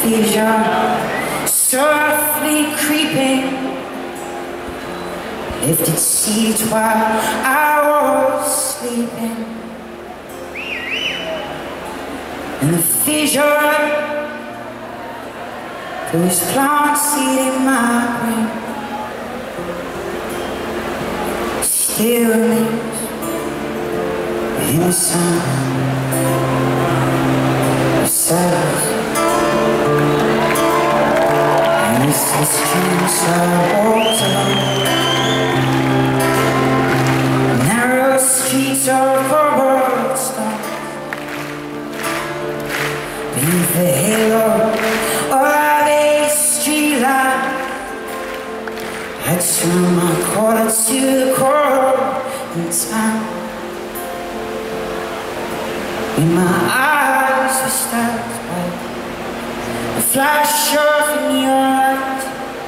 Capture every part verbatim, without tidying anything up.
vision softly creeping, lifted seeds while I was sleeping. And the vision, there was plant seed in my brain, still remains in the sun of silence. And this is dreams I walked alone, narrow streets of cobblestone, beneath the halo of a street light. I turned my quarter to the core in time, when my eyes were stabbed by the flash of neon light.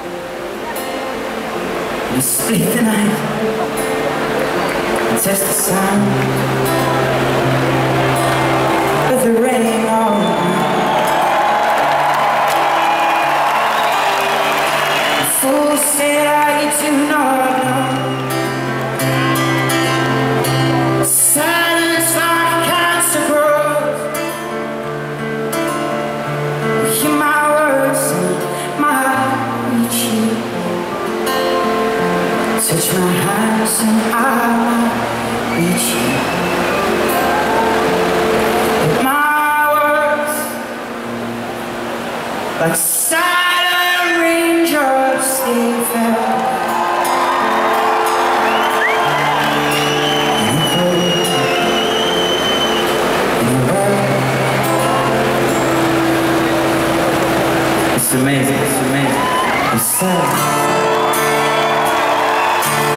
We split the night and test the sound of the rain all around. The fool said I do not know. Silence like cancer grows. Hear my words and my reach you. Touch my hands and I might reach you. But my words, like silent raindrops, they fell. It's amazing, it's amazing. It's sad.